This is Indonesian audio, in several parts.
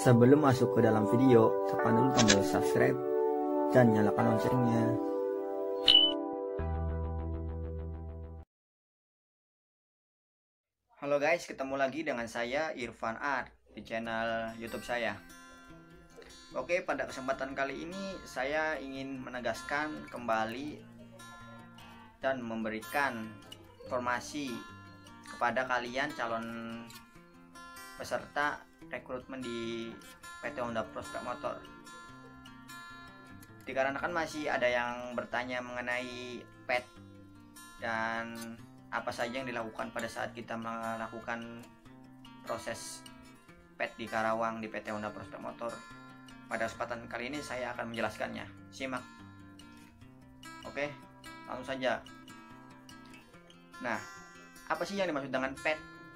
Sebelum masuk ke dalam video, tekan dulu tombol subscribe dan nyalakan loncengnya. Halo guys, ketemu lagi dengan saya Irfan Art di channel YouTube saya. Oke, pada kesempatan kali ini saya ingin menegaskan kembali dan memberikan informasi kepada kalian calon peserta rekrutmen di PT Honda Prospek Motor. Dikarenakan masih ada yang bertanya mengenai PET dan apa saja yang dilakukan pada saat kita melakukan proses PET di Karawang di PT Honda Prospek Motor. Pada kesempatan kali ini saya akan menjelaskannya. Simak. Oke, langsung saja. Nah, apa sih yang dimaksud dengan PET?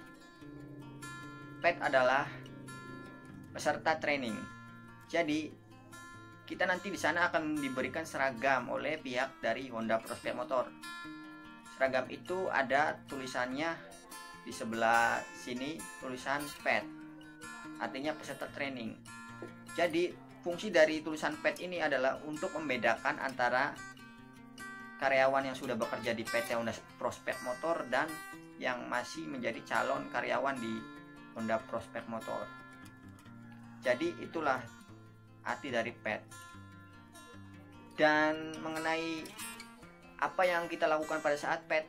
PET adalah peserta training. Jadi kita nanti di sana akan diberikan seragam oleh pihak dari Honda Prospek Motor. Seragam itu ada tulisannya di sebelah sini, tulisan PET, artinya peserta training. Jadi fungsi dari tulisan PET ini adalah untuk membedakan antara karyawan yang sudah bekerja di PT Honda Prospek Motor dan yang masih menjadi calon karyawan di Honda Prospek Motor. Jadi itulah arti dari PET. Dan mengenai apa yang kita lakukan pada saat PET,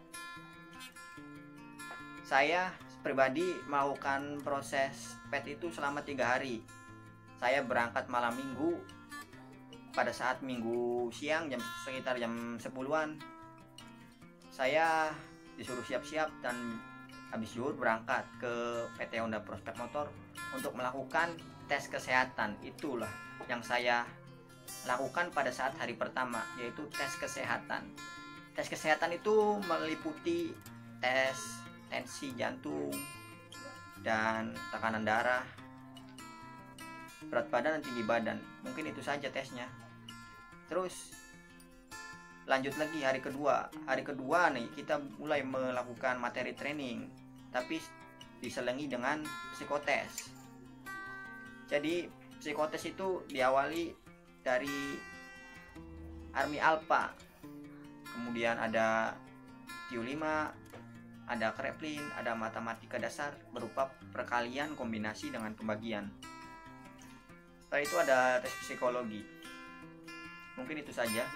saya pribadi melakukan proses PET itu selama 3 hari. Saya berangkat malam minggu, pada saat minggu siang sekitar jam 10-an saya disuruh siap-siap dan habis zuhur berangkat ke PT Honda Prospek Motor untuk melakukan tes kesehatan. Itulah yang saya lakukan pada saat hari pertama, yaitu tes kesehatan. Tes kesehatan itu meliputi tes tensi jantung dan tekanan darah, berat badan dan tinggi badan. Mungkin itu saja tesnya. Terus lanjut lagi hari kedua. Hari kedua nih kita mulai melakukan materi training, tapi diselingi dengan psikotes. Jadi psikotes itu diawali dari Army Alpha, kemudian ada TU5, ada Kreplin, ada matematika dasar berupa perkalian kombinasi dengan pembagian. Setelah itu ada tes psikologi. Mungkin itu saja.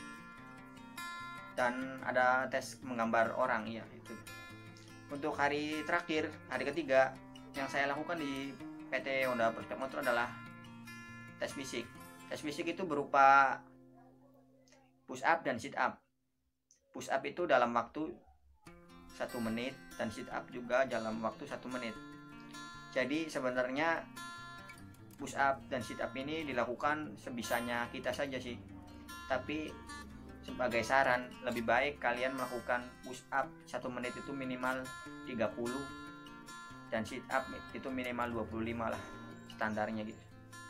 Dan ada tes menggambar orang, ya itu. Untuk hari terakhir, hari ketiga, yang saya lakukan di PT Honda Prospek Motor adalah tes fisik. Tes fisik itu berupa push up dan sit up. Push up itu dalam waktu 1 menit dan sit up juga dalam waktu 1 menit. Jadi sebenarnya push up dan sit up ini dilakukan sebisanya kita saja sih. Tapi sebagai saran, lebih baik kalian melakukan push up 1 menit itu minimal 30 dan sit up itu minimal 25 lah standarnya gitu.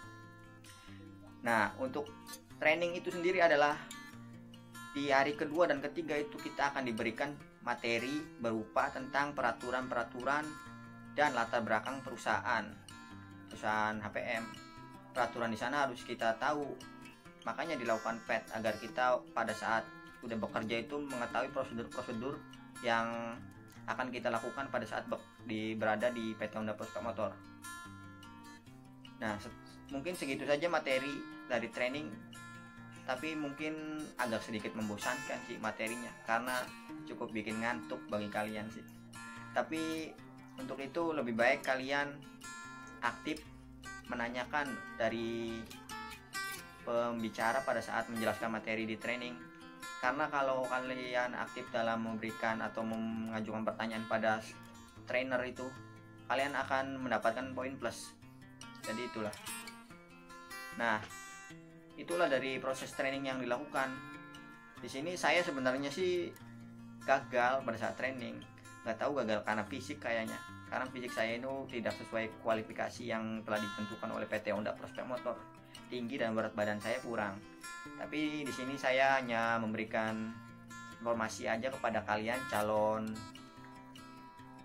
Nah, untuk training itu sendiri adalah di hari kedua dan ketiga itu kita akan diberikan materi berupa tentang peraturan-peraturan dan latar belakang perusahaan HPM. Peraturan di sana harus kita tahu. Makanya dilakukan PET agar kita pada saat sudah bekerja itu mengetahui prosedur-prosedur yang akan kita lakukan pada saat berada di PT Honda Prospek Motor. Nah, mungkin segitu saja materi dari training, tapi mungkin agak sedikit membosankan sih materinya karena cukup bikin ngantuk bagi kalian sih. Tapi untuk itu lebih baik kalian aktif menanyakan dari pembicara pada saat menjelaskan materi di training. Karena kalau kalian aktif dalam memberikan atau mengajukan pertanyaan pada trainer itu, kalian akan mendapatkan poin plus. Jadi itulah. Nah, itulah dari proses training yang dilakukan. Di sini saya sebenarnya sih gagal pada saat training. Gak tahu gagal karena fisik kayaknya. Karena fisik saya itu tidak sesuai kualifikasi yang telah ditentukan oleh PT Honda Prospek Motor. Tinggi dan berat badan saya kurang. Tapi di sini saya hanya memberikan informasi aja kepada kalian calon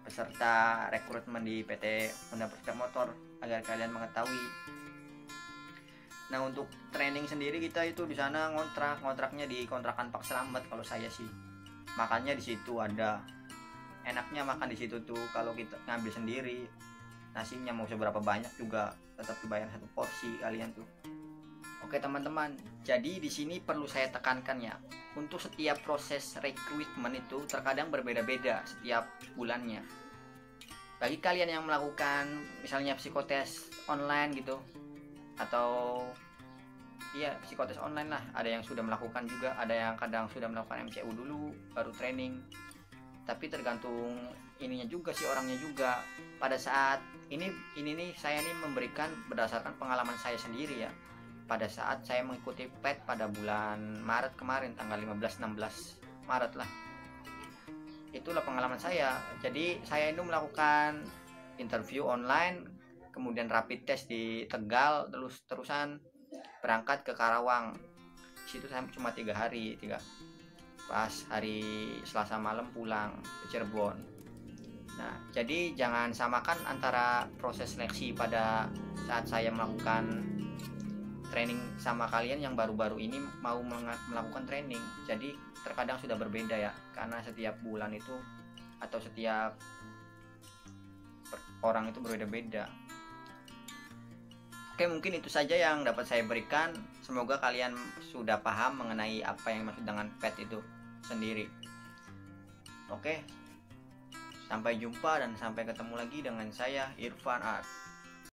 peserta rekrutmen di PT Honda Persada Motor agar kalian mengetahui. Nah, untuk training sendiri kita itu di sana kontraknya di kontrakan Pak Selamat kalau saya sih. Makannya di situ ada. Enaknya makan di situ tuh, kalau kita ngambil sendiri nasinya mau seberapa banyak juga tetap dibayar satu porsi kalian tuh. Oke teman-teman, jadi di sini perlu saya tekankan ya, untuk setiap proses rekrutmen itu terkadang berbeda-beda setiap bulannya. Bagi kalian yang melakukan misalnya psikotes online gitu, atau iya psikotes online lah, ada yang sudah melakukan juga, ada yang kadang sudah melakukan MCU dulu baru training. Tapi tergantung ininya juga sih, orangnya juga. Pada saat ini nih saya nih memberikan berdasarkan pengalaman saya sendiri ya. Pada saat saya mengikuti PET pada bulan Maret kemarin, tanggal 15-16 Maret lah, itulah pengalaman saya. Jadi saya itu melakukan interview online, kemudian rapid test di Tegal, terusan berangkat ke Karawang. Di situ saya cuma 3 hari, pas hari Selasa malam pulang ke Cirebon. Nah, jadi jangan samakan antara proses seleksi pada saat saya melakukan training sama kalian yang baru-baru ini mau melakukan training. Jadi terkadang sudah berbeda ya, karena setiap bulan itu atau setiap orang itu berbeda-beda. Oke, mungkin itu saja yang dapat saya berikan. Semoga kalian sudah paham mengenai apa yang maksud dengan PET itu sendiri. Oke, sampai jumpa dan sampai ketemu lagi dengan saya, Irfan Art.